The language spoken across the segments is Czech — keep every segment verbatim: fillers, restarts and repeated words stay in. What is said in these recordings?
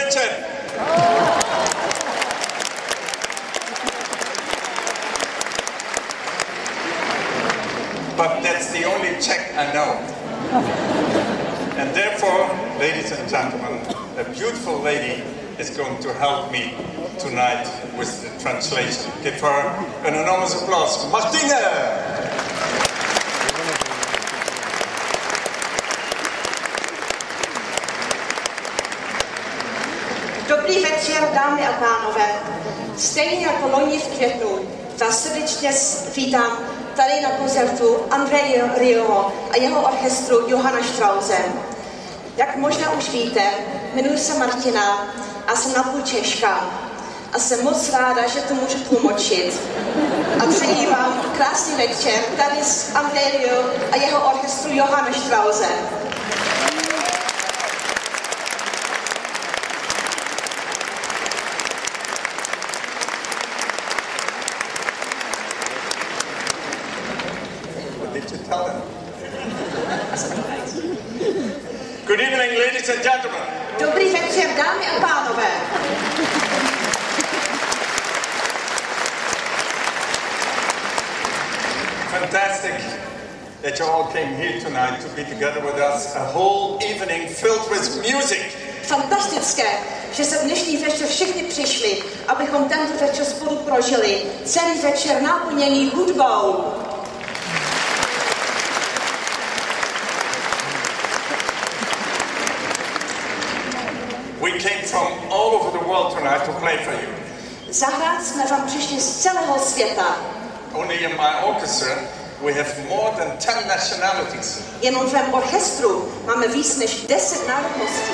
večer. But that's the only Czech I know. And therefore, ladies and gentlemen, a beautiful lady is going to help me tonight with the translation. Give her an enormous applause. Martine! Dobrý večer, dámy a pánové. Stejně jako loni v květnu vás srdečně vítám tady na koncertu Andreje Rieuho a jeho orchestru Johana Strause. Jak možná už víte, jmenuji se Martina a jsem napůl Češka. A jsem moc ráda, že to můžu tlumočit. A přeji vám krásný večer tady s Andrejem Rieuho a jeho orchestru Johana Strause. Good evening, ladies and gentlemen. Dobrý večer, dámy a pánové. Fantastic that you all came here tonight to be together with us. A whole evening filled with music. Fantastické, že se dnešní večer všichni přišli, abychom tento večer spolu prožili. Celý večer naplněný hudbou. We came from all over the world tonight to play for you. Zahrát jsme vám přišli z celého světa. Only in my orchestra we have more than ten nationalities. Jenom v mém orchestru máme víc než deset národností.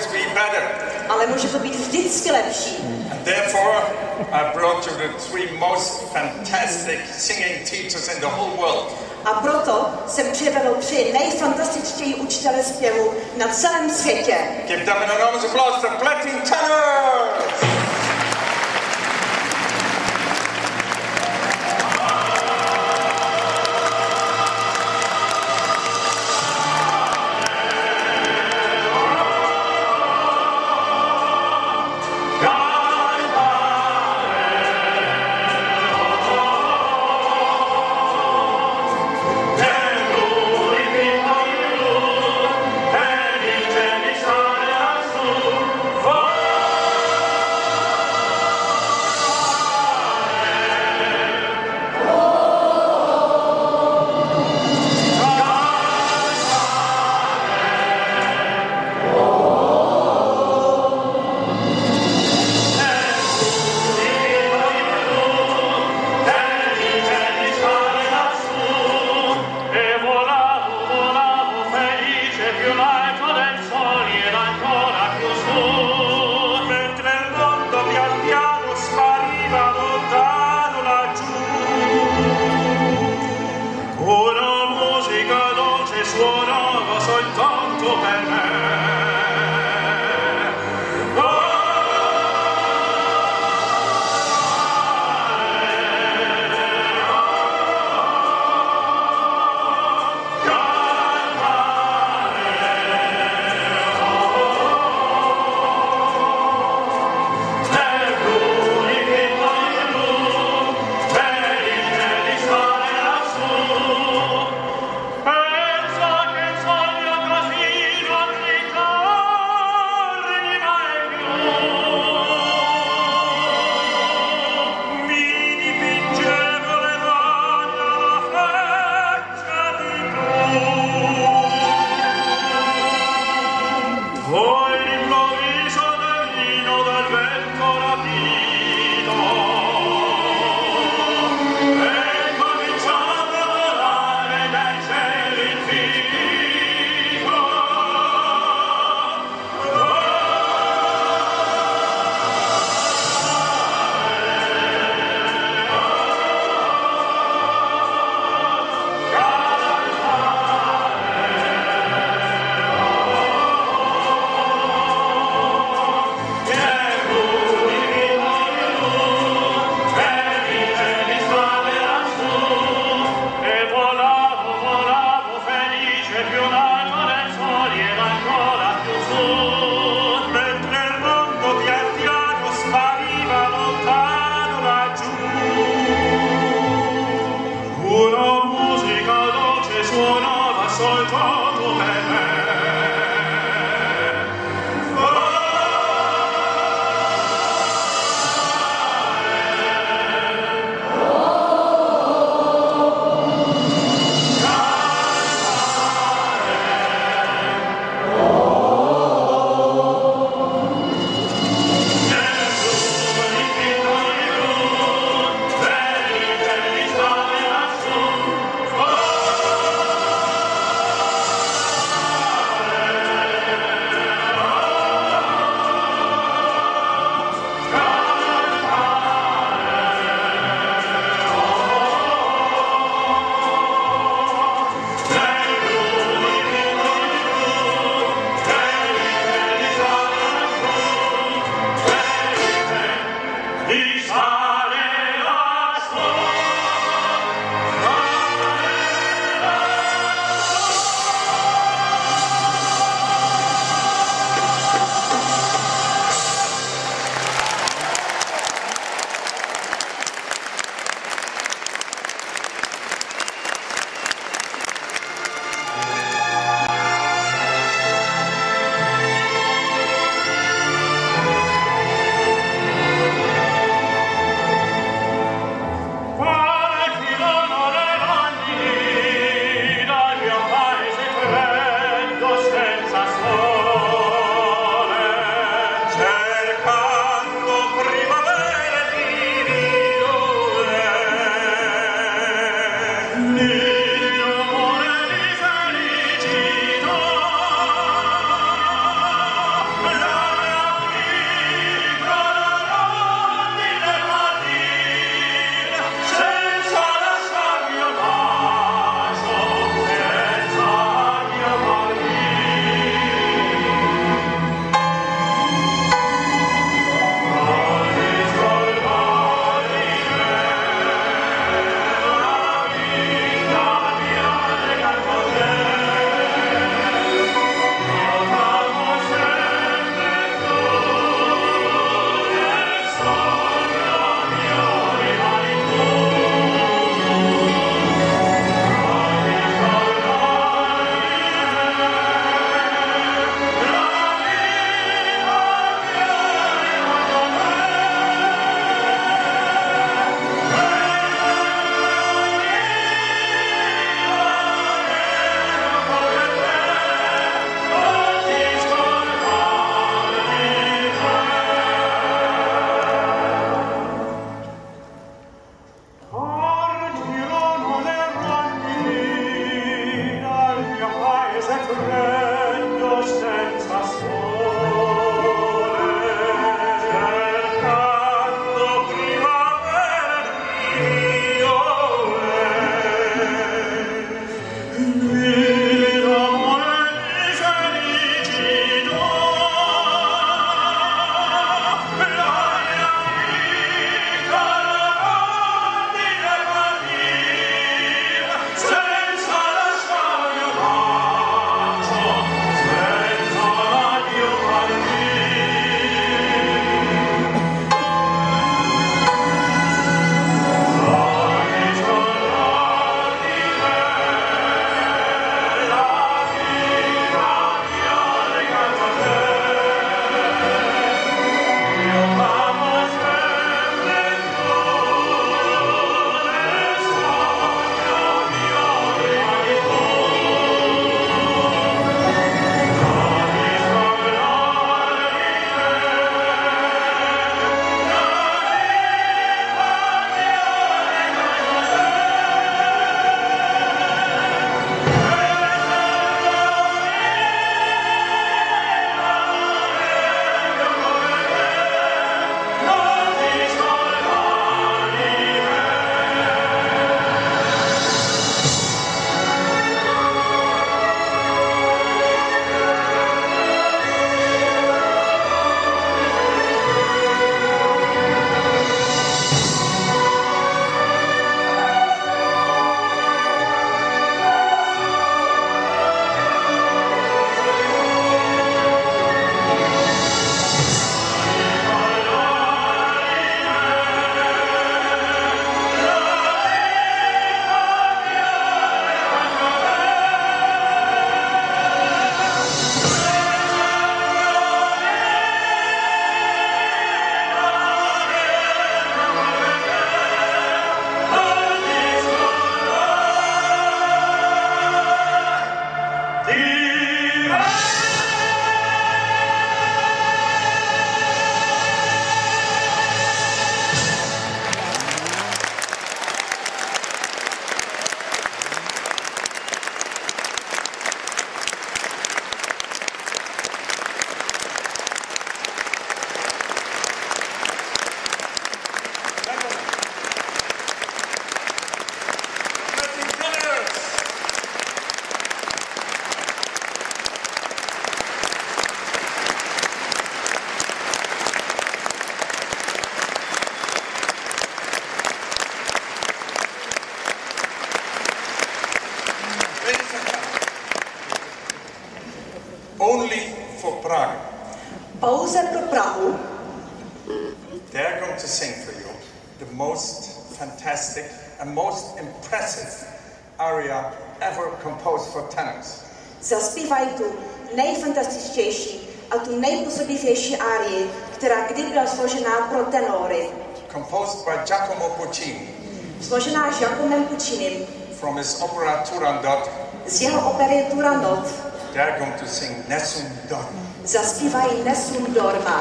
always be better. Ale může to být vždycky lepší. And therefore, I brought you the three most fantastic singing teachers in the whole world. A proto jsem přivedl tři nejfantastičtější učitele zpěvu na celém světě. Give them an enormous applause, the Platin Tenors! pouze pro Prahu. They are going to sing for you the most fantastic and most impressive aria ever composed for tenors. Zaspívají tu nejfantastičtější a tu nejpůsobivější árii, která kdy byla složená pro tenory. Composed by Giacomo Puccini. Složená Giacomem Puccinim. From his opera Turandot. Z jeho opery Turandot. They are going to sing Nessun Dorma. Zaspívají Nessun Dorma.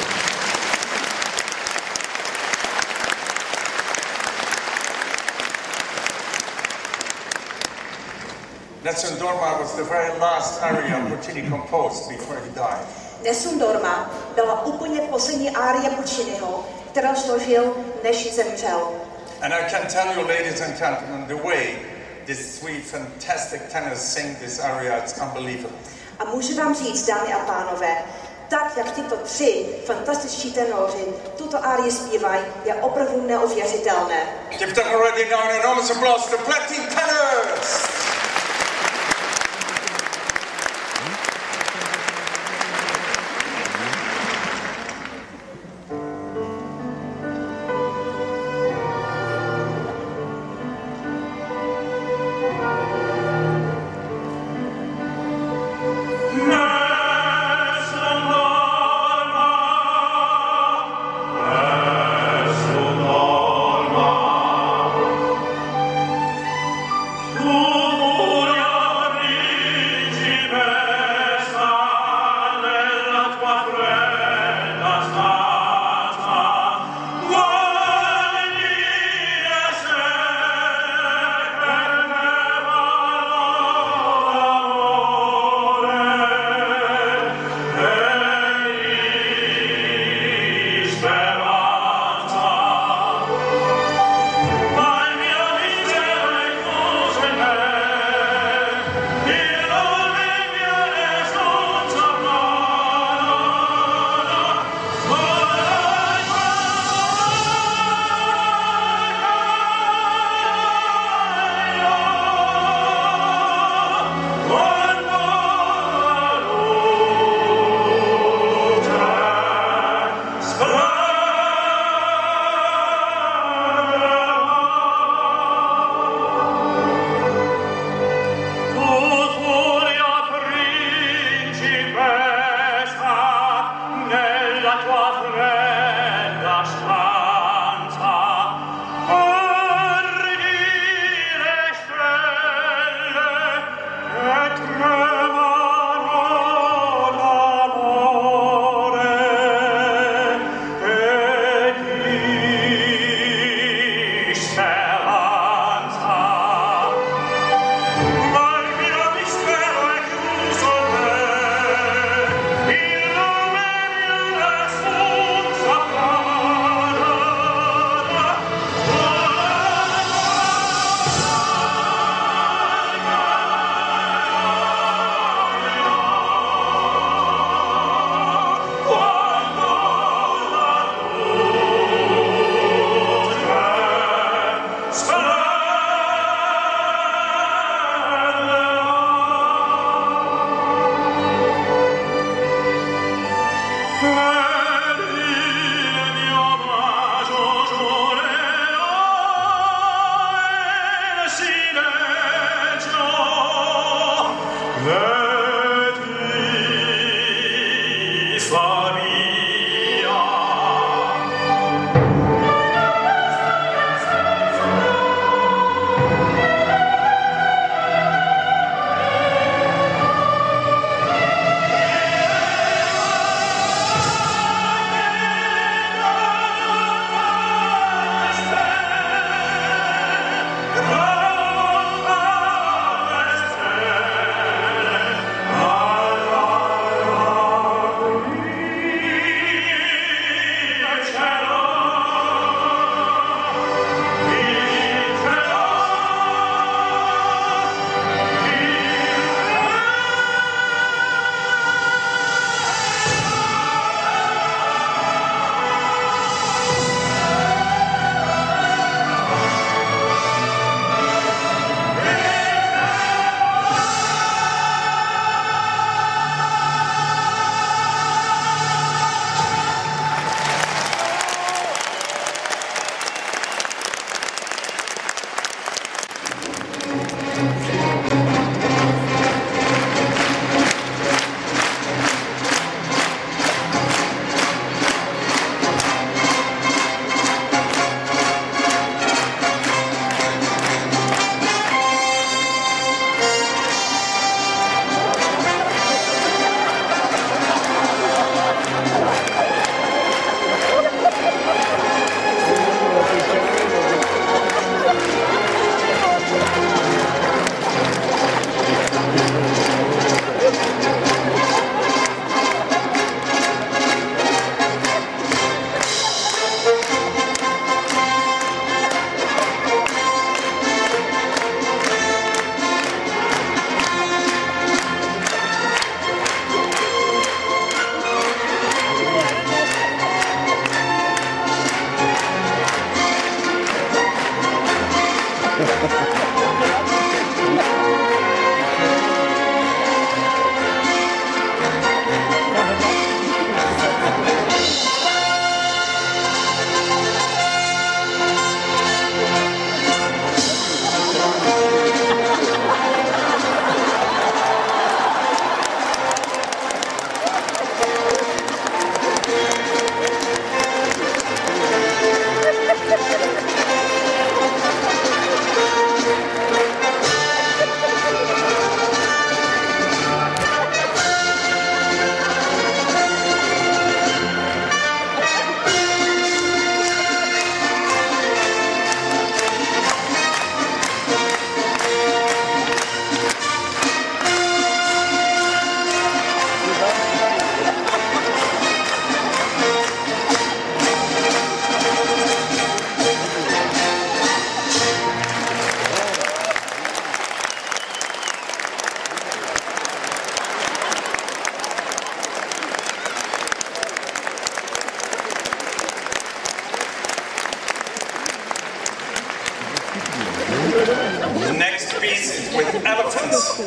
Nessun Dorma was the very last aria Puccini composed before he died. Nessun Dorma byla úplně poslední árie Pucciniho, kterou složil, než zemřel. And I can tell you, ladies and gentlemen, the way these three fantastic tenors sing this aria, it's unbelievable. A můžu vám říct, dámy a pánové, tak, jak tyto tři fantastičtí tenoři tuto árii zpívají, je opravdu neuvěřitelné. Give them already now an enormous applause, the Platin Tenors!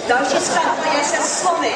Další skladba je se slovy.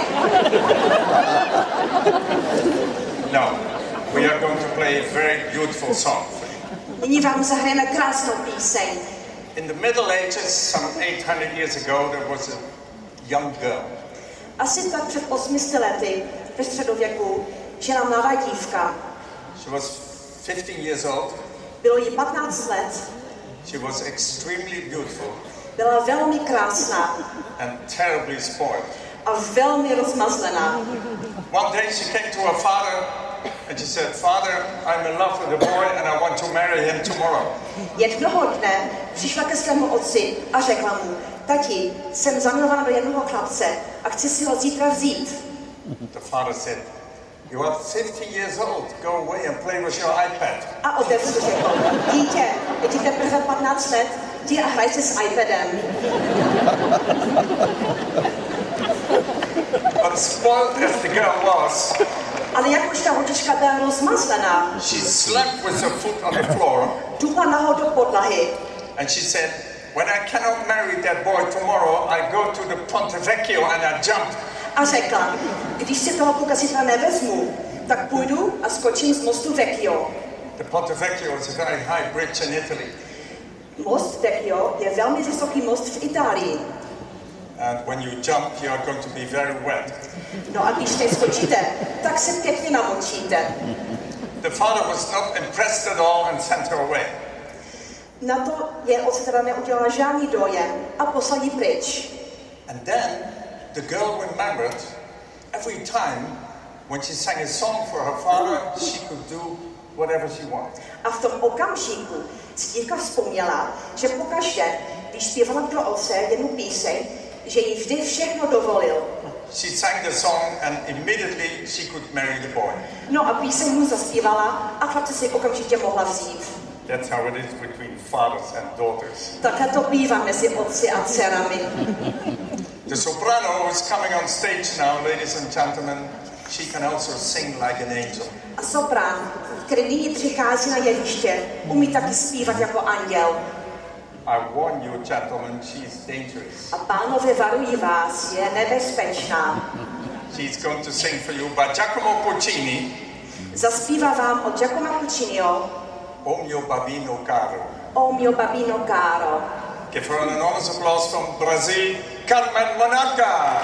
No, we are going to play a very beautiful song. Nyní vám zahrajeme krásnou píseň. In the Middle Ages, some eight hundred years ago, there was a young girl. Asi tak před osmi sty lety ve středověku žila mladá dívka. She was fifteen years old. Bylo jí patnáct let. She was extremely beautiful. Byla velmi krásná. And terribly spoiled. A velmi rozmazlená. One day she came to her father and she said, "Father, I'm in love with a boy and I want to marry him tomorrow." Jednoho dne přišla ke svému otci a řekla mu: Tati, jsem zamilovaná do jednoho chlapce a chci si ho zítra vzít. The father said, "You are fifty years old. Go away and play with your iPad." A otec řekl: Dítě, je ti teprve patnáct let, jdi a hraj si s iPadem. But spoiled as the girl was, ale jak už ta holčička byla rozmazlená, she slept with her foot on the floor. Dupla nahou do podlahy. And she said, "When I cannot marry that boy tomorrow, I go to the Ponte Vecchio and I jump." A řekla: Když si toho kluka zítra nevezmu, tak půjdu a skočím z mostu Vecchio. The Ponte Vecchio is a very high bridge in Italy. Most Vecchio je velmi vysoký most v Itálii. And when you jump, you are going to be very wet. No a když teď skočíte, tak se pěkně namočíte. The father was not impressed at all and sent her away. Na to je otec teda neudělal žádný dojem a poslal ji pryč. And then the girl remembered every time when she sang a song for her father, she could do whatever she wanted. A v tom okamžiku si dívka vzpomněla, že pokaždé, když zpívala pro otce jednu píseň, že jí vždy všechno dovolil. She sang the song and immediately she could marry the boy. No a píseň mu zaspívala a chlapce si okamžitě mohla vzít. That's how it is between fathers and daughters. Takhle to bývá mezi otci a dcerami. The soprano is coming on stage now, ladies and gentlemen. She can also sing like an angel. A soprán, který nyní přichází na jeviště, umí taky zpívat jako anděl. I warn you, gentlemen, she is dangerous. A pánové, varují vás, je nebezpečná. She's going to sing for you by Giacomo Puccini. Zaspívá vám od Giacomo Pucciniho O mio babino caro. O mio babino caro. Give her an enormous applause from Brazil, Carmen Monaca.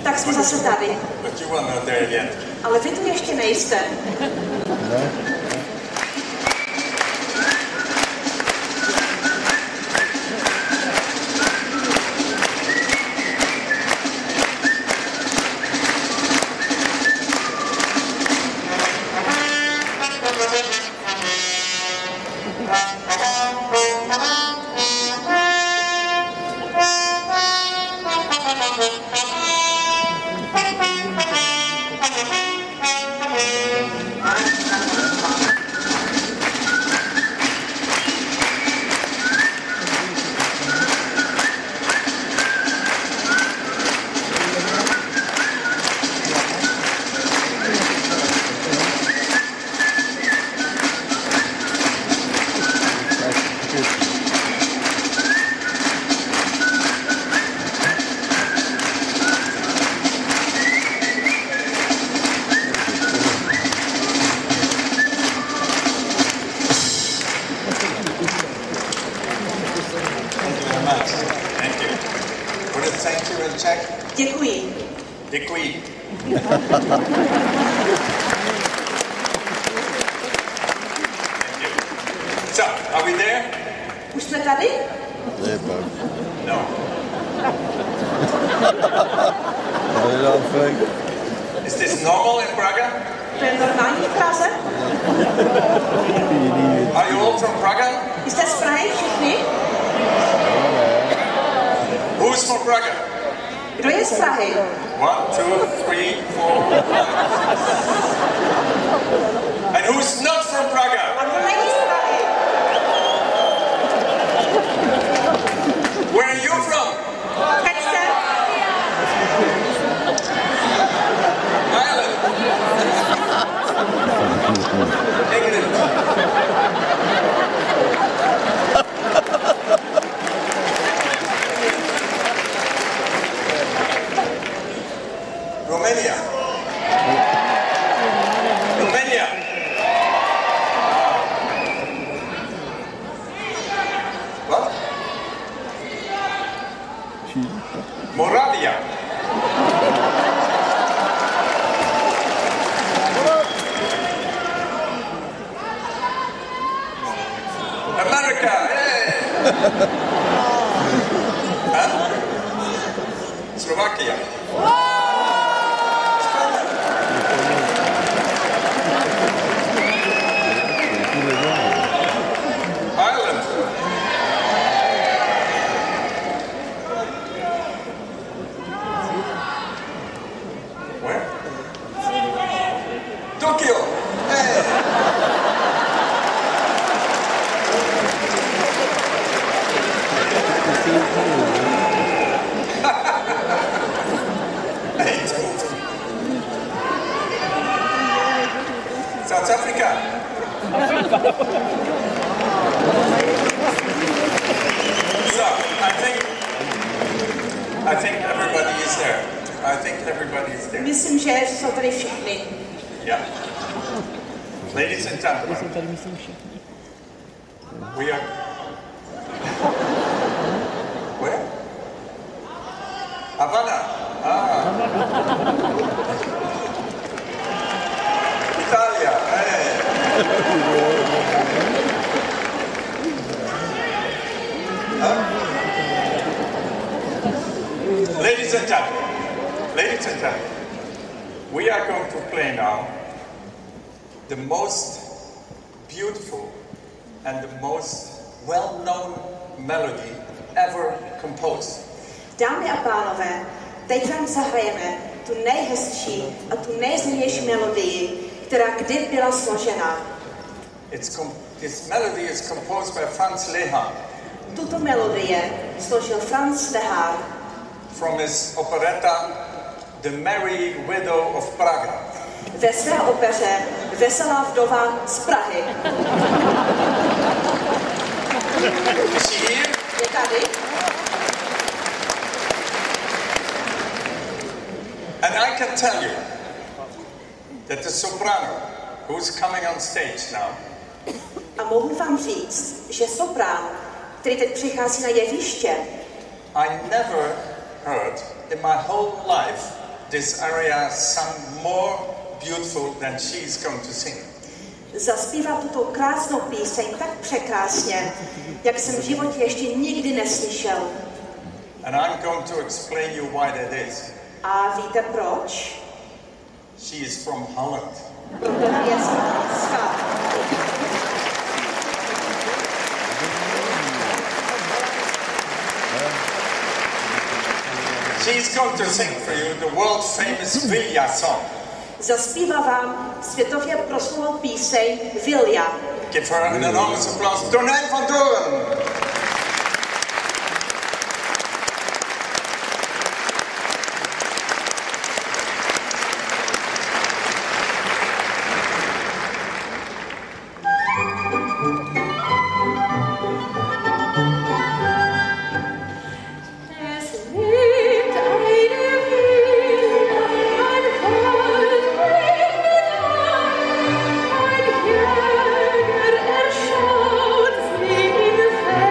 Tak jsme zase tady. But you are not there yet. Ale vy tu ještě nejste. Děkuji. Děkuji. So, are we there? Už jsme tady? No. Is this normal in Praga? To je normální v Praze? Are you all from Praga? Jste z Prahy všichni? Who's from Praga? Kdo je z Prahy? One, two, three, four, five, six. And who's not from Praga? A kdo není z Prahy? Where are you from? Teď jste? Ireland. England. Romania. Romania. What? Moravia. America. Hey. Huh? Slovakia. Ireland. Where? Tokyo. Hey. South Africa. So, I think, I think everybody is there. I think everybody is there. Myslím, že jsou tady všichni. Yeah. Ladies and gentlemen, we are... Where? Havana. Ah. Italia. Hey. Huh? Ladies and gentlemen, ladies and gentlemen, we are going to play now the most beautiful and the most well-known melody ever composed. Dámy a pánové, teď vám zahrajeme tu nejhezčí a tu nejznější melodii, která kdy byla složena. It's com- this melody is composed by Franz Lehár. Tuto melodii složil Franz Lehár From his operetta The Merry Widow of Praga. ve své opeře Veselá vdova z Prahy. Is she here? Je tady? And I can tell you that the soprano who's coming on stage now A mohu vám říct, že soprán, který teď přichází na jeviště, I never heard in my whole life this aria some more beautiful than she is going to sing. Zaspívá tuto krásnou píseň tak překrásně, jak jsem v životě ještě nikdy neslyšel. And I'm going to explain you why that is. A víte proč? She is from Holland. Protože je z Holandska. She is going to sing for you the world famous Vilja song. Zaspívá vám světově proslulou píseň Vilja. Give her an enormous applause. Tonijn van Doorn. Schaut sie in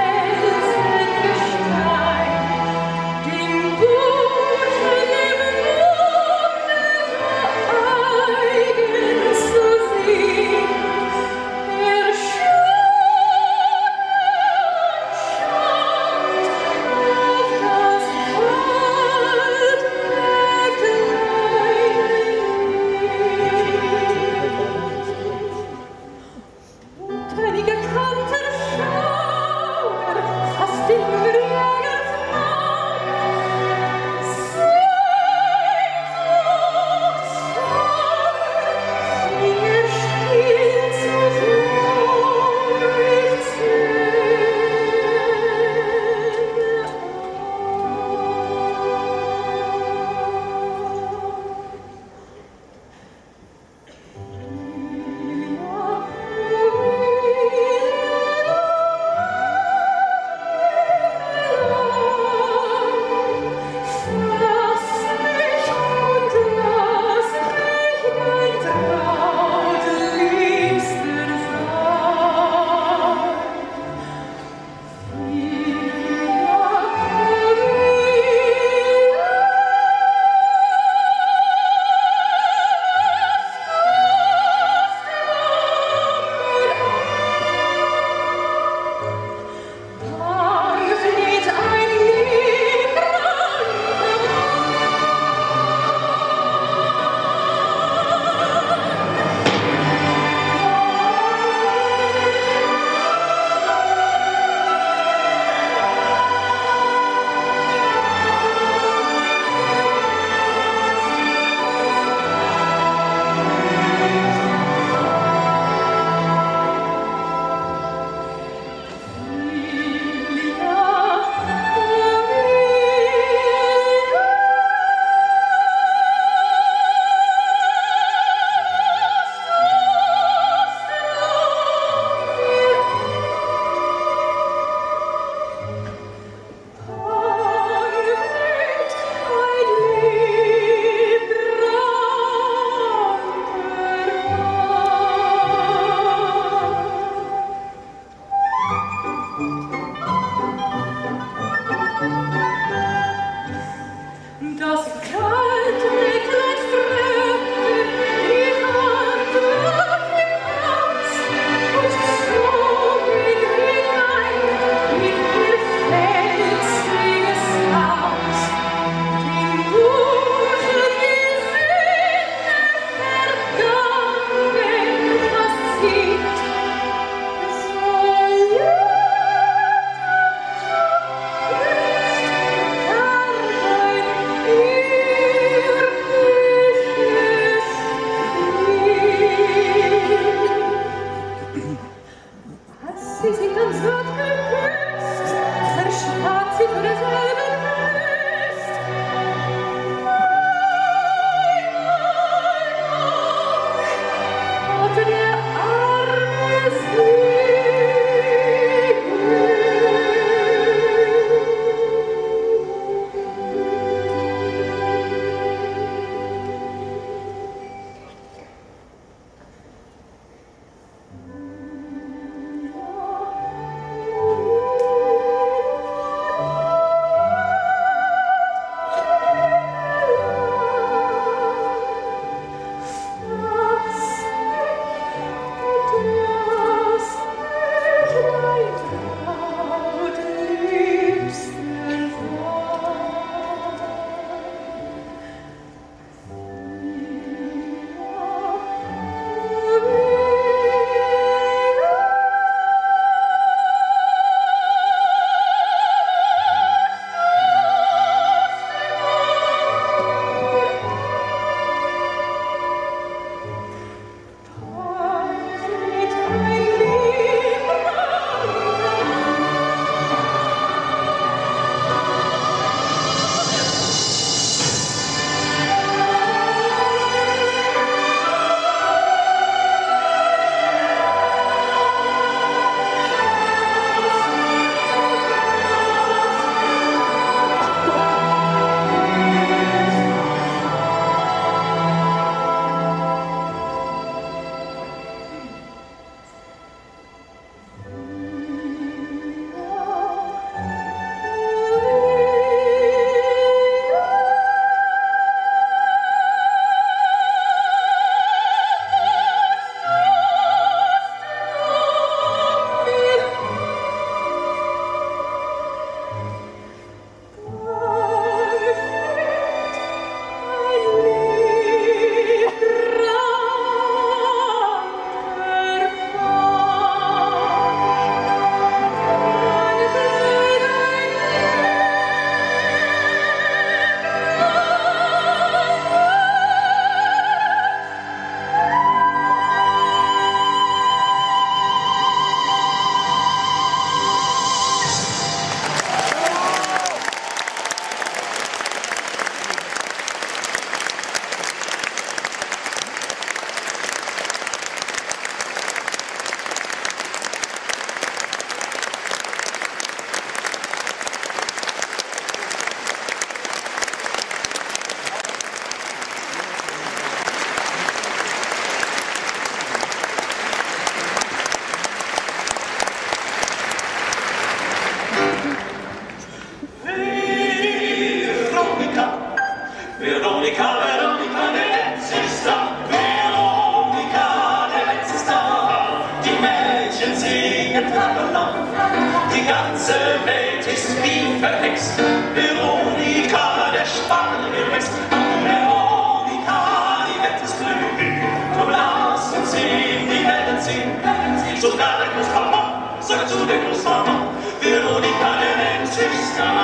Die ganze Welt ist wie verhext. Veronika, der Spargel wächst. Veronika, die Welt ist glücklich. Komm, lass uns sehen, die Welt sehen. Sogar der Großpapa sagt zu der Großmama, Veronika, der Mensch ist da.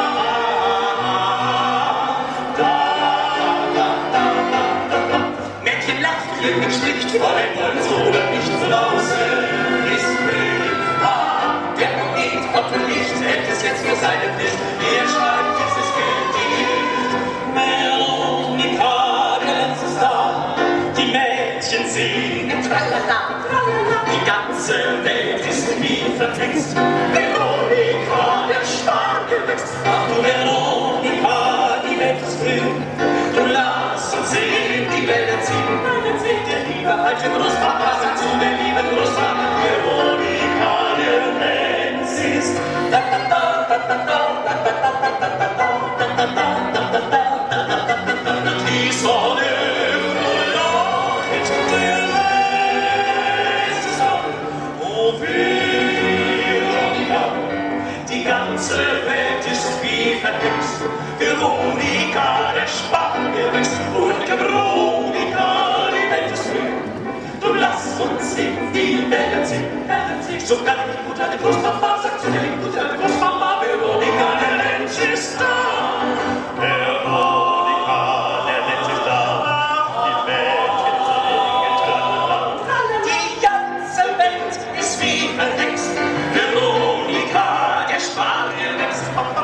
Da, da, da, da, da, da. Mädchen lacht, Jürgen spricht, Fräulein wollen so oder nicht von außen. Ist König A, der Poet Otto Licht hält es jetzt für seine Pflicht. Er schreibt dieses Gedicht. Veronika, der Lenz ist da. Die Mädchen singen tralala. Die ganze Welt ist wie verhext. Veronika, der Spargel wächst. Ach du Veronika, die Welt ist grün. Du lass uns sehen, die Wälder ziehen. Der liebe alte Großpapa sagt zu der lieben Großmama, Veronika, der Lenz ist. Da da da da da da da da da da da da da. Die Sonne leuchtet, der Lenz ist da. Oh Veronika, die ganze Welt ist wie verhext. Veronika, der Spargel wächst. Und Veronika, die Welt ist grün. Du lass uns singen, die Wälder ziehen. Sogar die gute alte Großmama sagt zu der lieben gute alte Großmama, Veronika, der Lenz ist da. Veronika, der Lenz ist da. Die Mädchen singen tralala. Die ganze Welt ist wie verhext. Veronika, der Spargel wächst.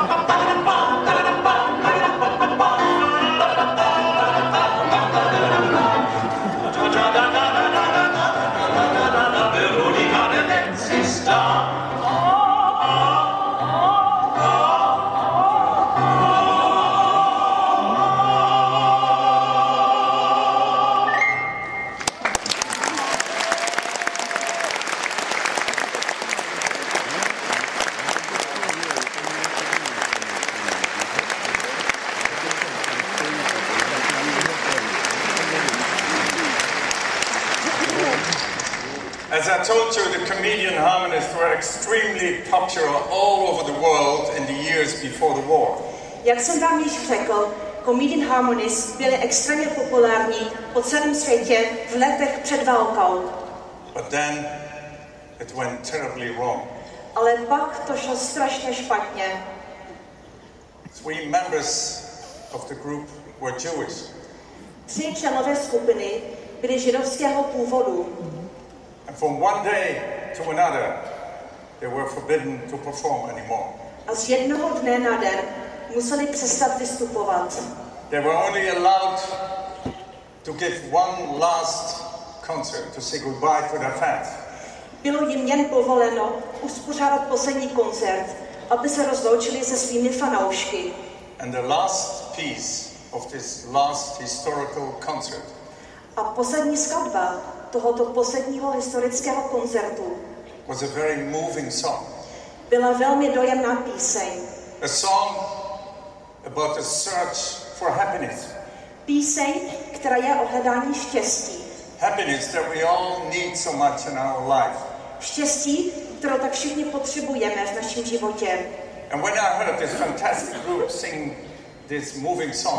Veronika, der Lenz ist da. As I told you, the comedian harmonists were extremely popular all over the world in the years before the war. Jak jsem vám již řekl, comedian harmonists byli extrémně populární po celém světě v letech před válkou. But then it went terribly wrong. Ale pak to šlo strašně špatně. Three members of the group were Jewish. Tři členové skupiny byli židovského původu. And from one day to another, they were forbidden to perform anymore. A z jednoho dne na den museli přestat vystupovat. They were only allowed to give one last concert to say goodbye to their fans. Bylo jim jen povoleno uspořádat poslední koncert, aby se rozloučili se svými fanoušky. And the last piece of this last historical concert A poslední skladba tohoto posledního historického koncertu was a very moving song. byla velmi dojemná píseň. A song about the search for happiness. Píseň, která je o hledání štěstí. Happiness that we all need so much in our life. Štěstí, kterou tak všichni potřebujeme v našem životě. And when I heard this fantastic group sing this moving song,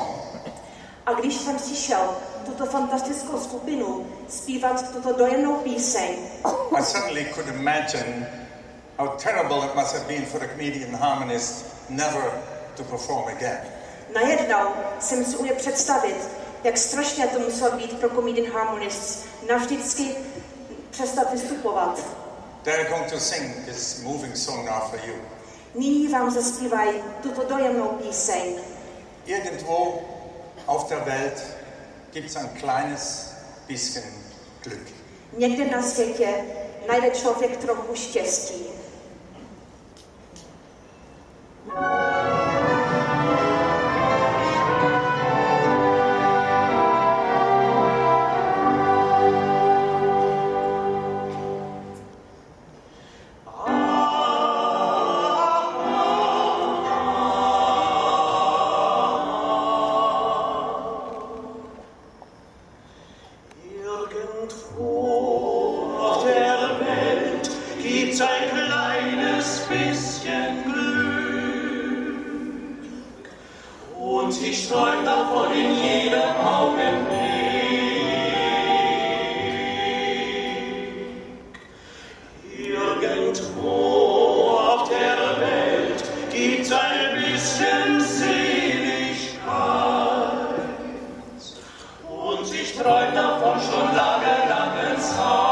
A když jsem slyšel tuto fantastickou skupinu zpívat tuto dojemnou píseň, I suddenly could imagine how terrible it must have been for the comedian harmonist never to perform again. najednou jsem si uměl představit, jak strašně to muselo být pro comedian harmonists navždycky přestat vystupovat. They're going to sing this moving song now for you. Nyní vám zaspívají tuto dojemnou píseň. Irgendwo auf der Welt gibt es ein kleines bisschen Glück. Někde na světě najde člověk trochu štěstí. Irgendwo auf der Welt gibt's ein kleines kleines bisschen Glück. Und ich träum davon in jedem Augenblick. Irgendwo auf der Welt gibt's ein bisschen Seligkeit. Und ich träum davon schon lange, lange Zeit.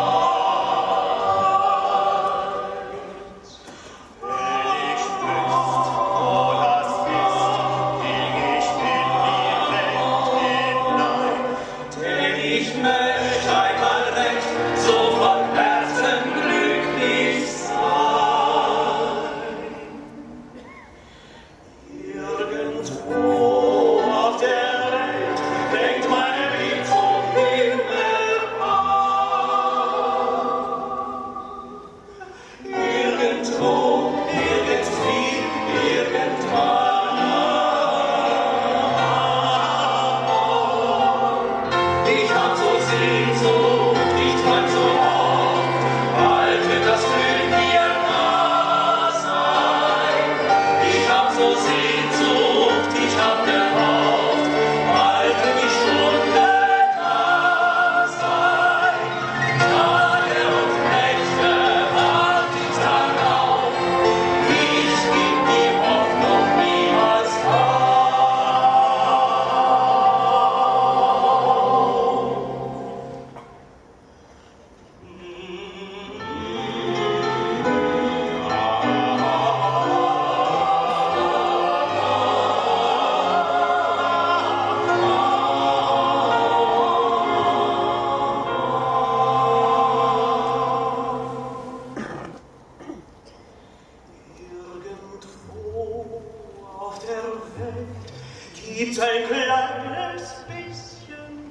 Gibt's ein kleines bisschen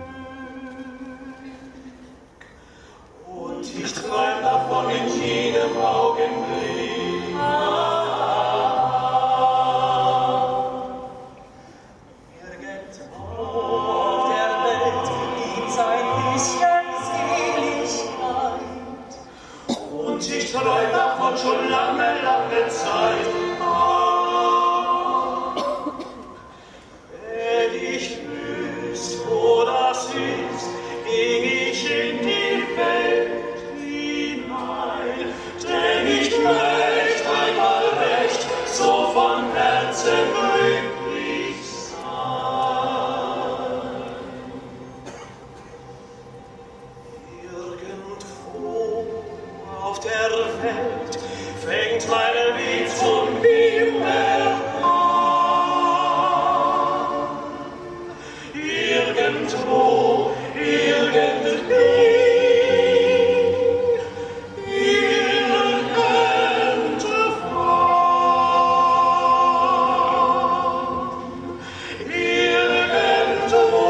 Glück. Und ich träum davon in jedem Augenblick. Irgendwo auf der Welt gibt's ein bisschen Seligkeit. Und ich träum davon schon lange, lange Zeit. Wo das ist, ging ich in die Welt hinein, denn ich möchte einmal recht so von Herzen glücklich sein. Irgendwo auf der Welt fängt meine Lied zum Himmel an. Irgendwo, irgendwie, irgendwann, irgendwo,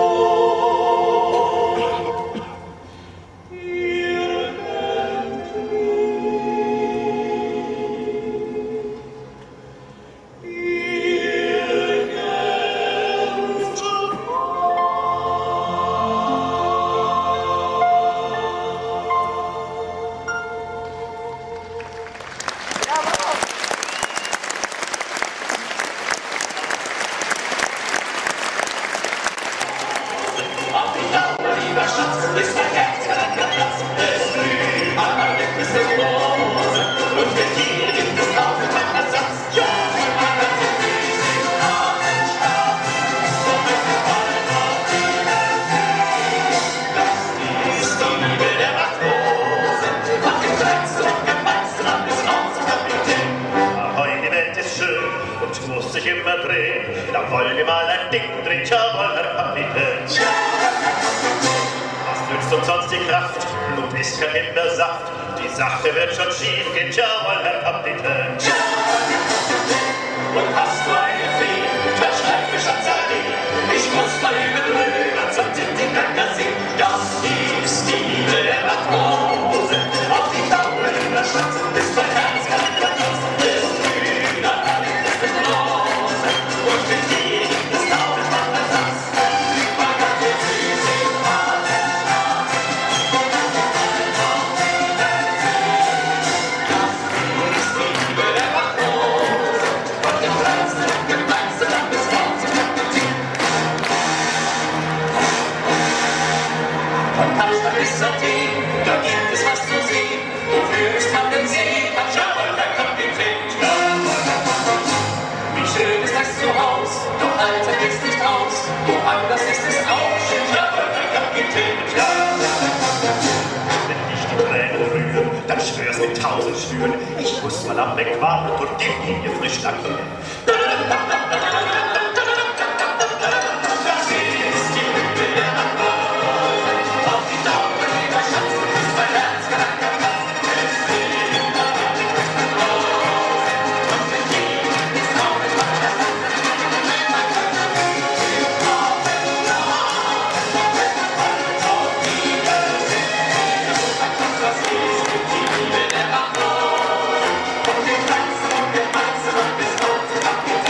Da wollen wir mal ein Ding drehen, jawohl, Herr Kapitän. Was nützt uns sonst die Kraft? Blut ist kein Himbeersaft. Die Sache wird schon schief gehen, jawohl, Herr Kapitän. Und hast du eine Fee, verschreib mir Schatzarie. Ich muss mal über rüber zum Tintin-Magazin. Das ist die Liebe der Matrose. Auf die Dauer in der Stadt ist mein Herz ganz verliebt. Ist grüner, ist es rose. Und mit dir gibt es tausend Mal Ersatz. Man kann jetzt süß in allen Straßen. Und das ist alles auf die Welt sehen. Das ist ist Athen, da gibt es was zu sehen. Wofür ist man denn sehen? Jawohl, Herr Kapitän. Wie schön ist das Zuhaus, doch Alter ist nicht aus. Woanders ist es auch schön. Jawohl, Herr Kapitän. Wenn dich die Tränen rühren, dann schwör's mit tausend Schwüren. Ich muss mal am Weg warten und gib ihm ihr frisch lackieren. Bis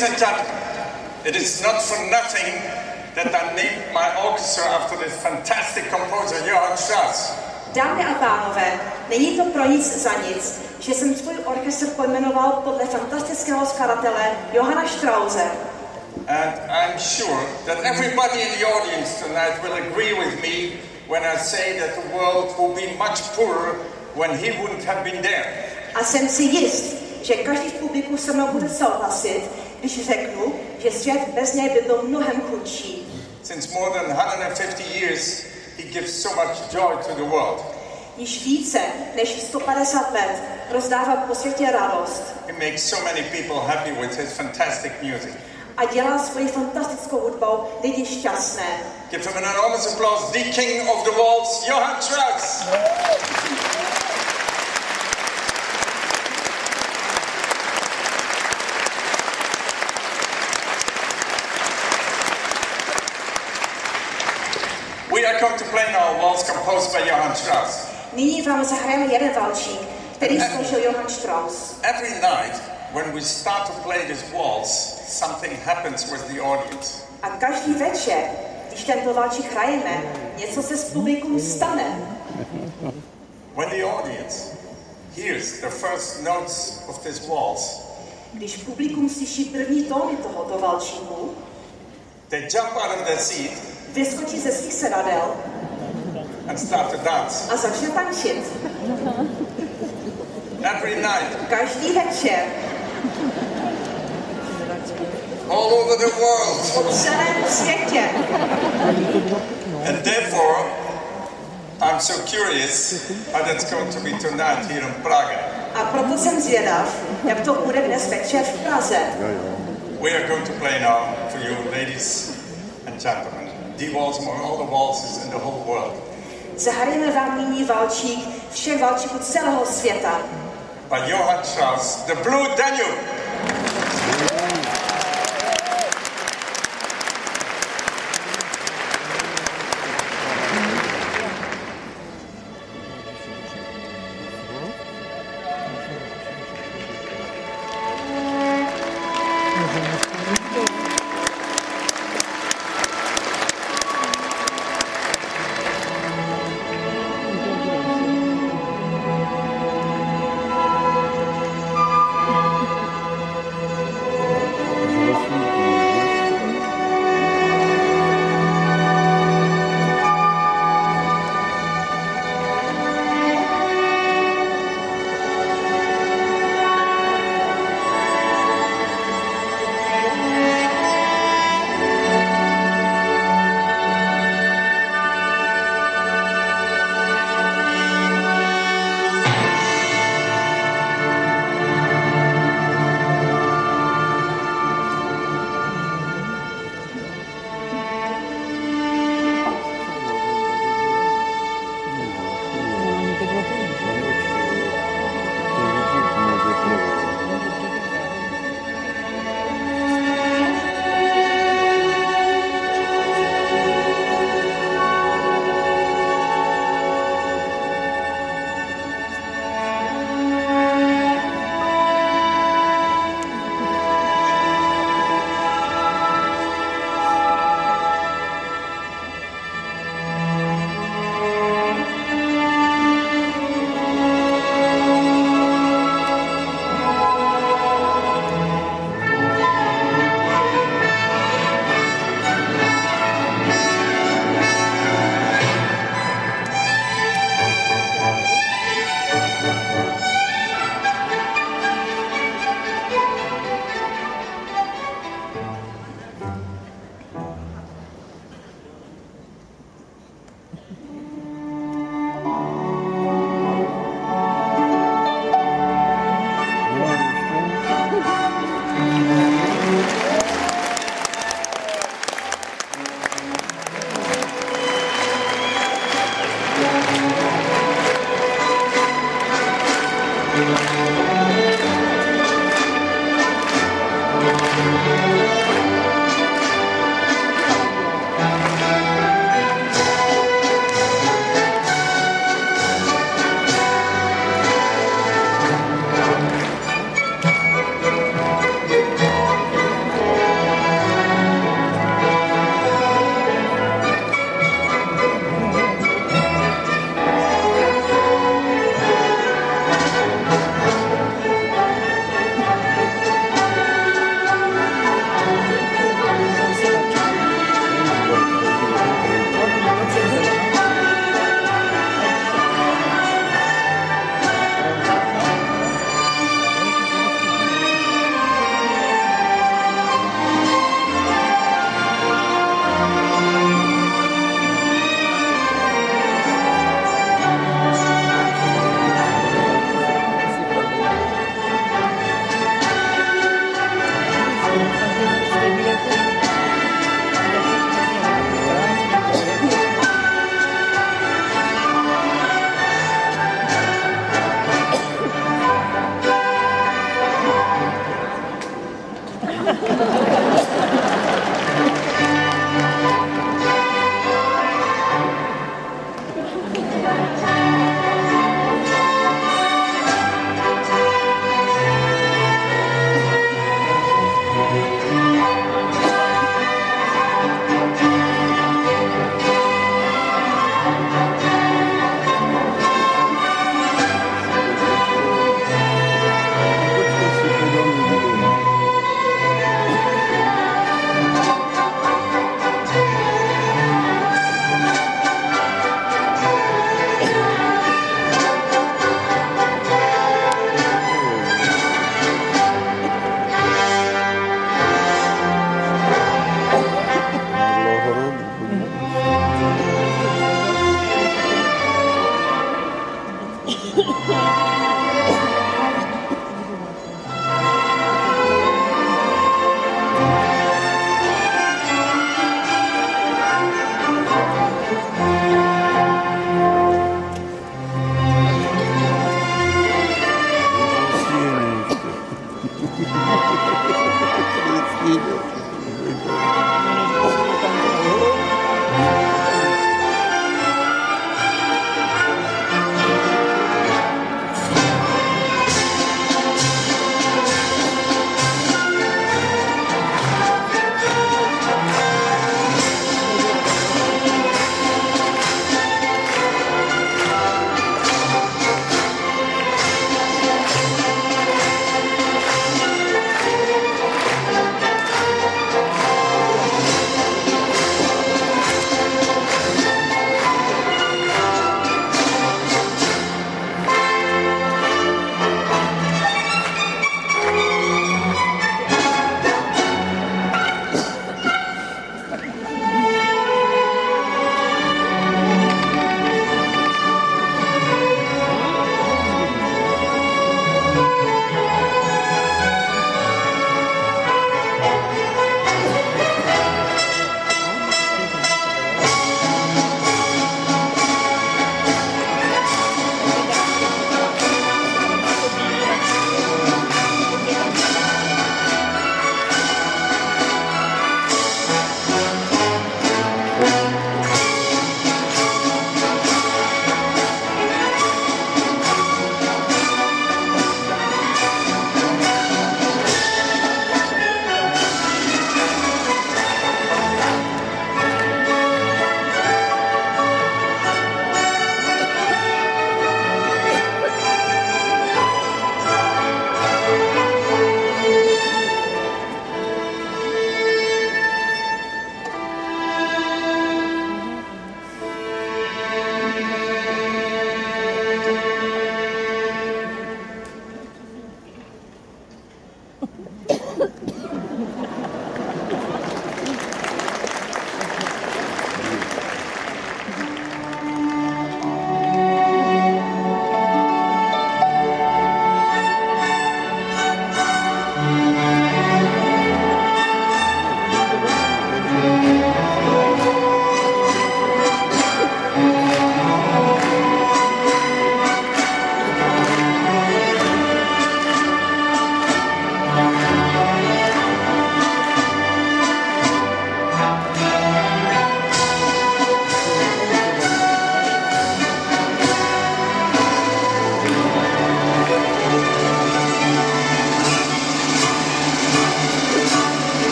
Ladies and gentlemen, it is not for nothing that I named my orchestra after this fantastic composer Johann Strauss. Dámy a pánové, není to pro nic za nic, že jsem svůj orchestr pojmenoval podle fantastického skladatele Johanna Strause. And I'm sure that everybody in the audience tonight will agree with me when I say that the world will be much poorer when he wouldn't have been there. A jsem si jist, že každý v publiku se mnou bude souhlasit, když řeknu, že svět bez něj by byl mnohem chudší. Since more than one hundred fifty years, he gives so much joy to the world. Již více než sto padesát let rozdává po světě radost. He makes so many people happy with his fantastic music. A dělá svoji fantastickou hudbou lidi šťastné. Give him an enormous applause, the king of the waltz, Johann Strauss. We are going to play now a waltz composed by Johann Strauss. Nyní vám zahrajeme jeden valčík, který složil Johann Strauss. Every night when we start to play this waltz, something happens with the audience. A každý večer, když tento valčík hrajeme, něco se s publikum stane. When the audience hears the first notes of this waltz, když publikum slyší první tóny tohoto valčíku, they jump out of their seat, vyskočí ze svých sedadel and start to dance. A začne tančit. Every night. Každý večer. All over the world. Po celém světě. And therefore, I'm so curious how that's going to be tonight here in Prague. A proto jsem zvědav, jak to bude dnes večer v Praze. We are going to play now for you, ladies and gentlemen, the waltz among all the waltzes in the whole world. Zahrajeme vám nyní valčík všech valčíků celého světa. By Johann Strauss, the Blue Danube.